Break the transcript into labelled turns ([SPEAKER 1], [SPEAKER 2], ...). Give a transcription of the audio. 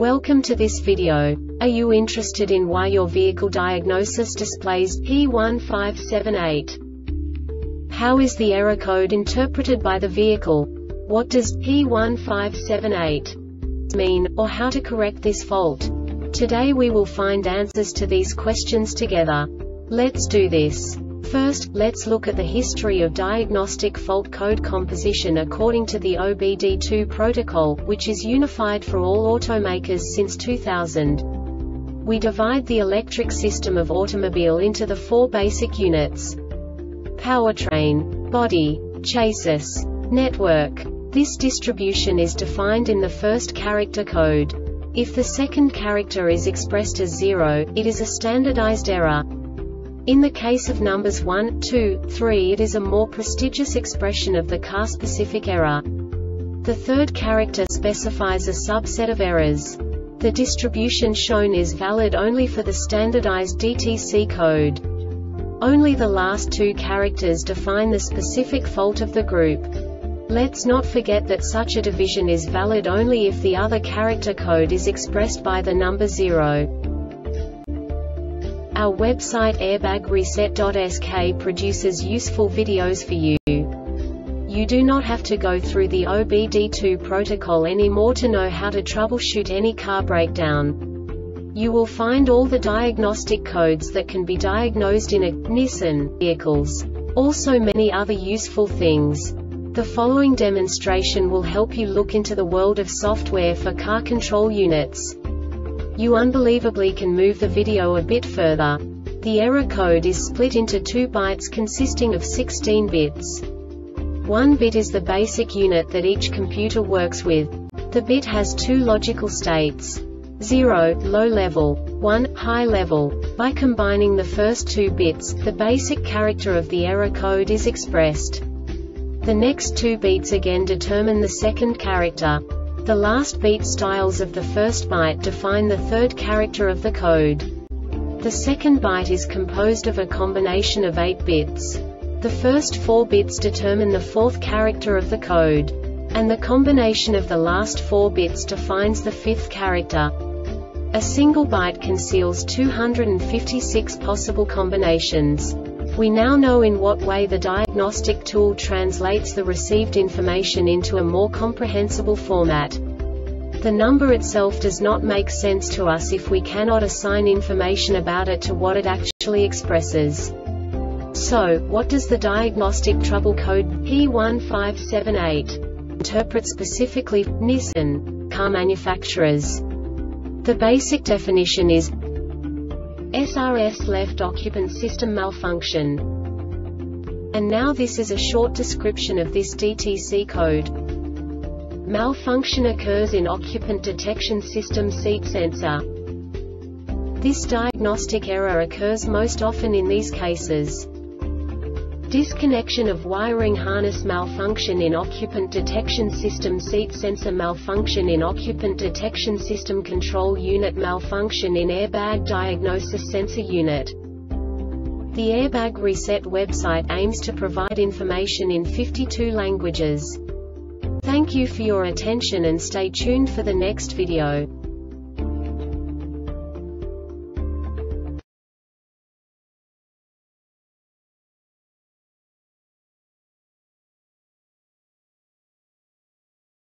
[SPEAKER 1] Welcome to this video. Are you interested in why your vehicle diagnosis displays P1578? How is the error code interpreted by the vehicle? What does P1578 mean, or how to correct this fault? Today we will find answers to these questions together. Let's do this. First, let's look at the history of diagnostic fault code composition according to the OBD2 protocol, which is unified for all automakers since 2000. We divide the electric system of automobile into the four basic units: powertrain, body, chassis, network. This distribution is defined in the first character code. If the second character is expressed as 0, it is a standardized error. In the case of numbers 1, 2, 3, it is a more prestigious expression of the car-specific error. The third character specifies a subset of errors. The distribution shown is valid only for the standardized DTC code. Only the last two characters define the specific fault of the group. Let's not forget that such a division is valid only if the other character code is expressed by the number 0. Our website airbagreset.sk produces useful videos for you. You do not have to go through the OBD2 protocol anymore to know how to troubleshoot any car breakdown. You will find all the diagnostic codes that can be diagnosed in a Nissan vehicles. Also many other useful things. The following demonstration will help you look into the world of software for car control units. You unbelievably can move the video a bit further. The error code is split into 2 bytes consisting of 16 bits. 1 bit is the basic unit that each computer works with. The bit has 2 logical states: 0, low level, 1, high level. By combining the first 2 bits, the basic character of the error code is expressed. The next 2 beats again determine the second character. The last beat styles of the first byte define the third character of the code. The second byte is composed of a combination of 8 bits. The first 4 bits determine the fourth character of the code. And the combination of the last 4 bits defines the fifth character. A single byte conceals 256 possible combinations. We now know in what way the diagnostic tool translates the received information into a more comprehensible format. The number itself does not make sense to us if we cannot assign information about it to what it actually expresses. So, what does the diagnostic trouble code P1578 interpret specifically for Nissan car manufacturers? The basic definition is SRS left occupant system malfunction. And now this is a short description of this DTC code. Malfunction occurs in occupant detection system seat sensor. This diagnostic error occurs most often in these cases: disconnection of wiring harness malfunction in occupant detection system seat sensor malfunction in occupant detection system control unit malfunction in airbag diagnosis sensor unit. The Airbag Reset website aims to provide information in 52 languages. Thank you for your attention and stay tuned for the next video.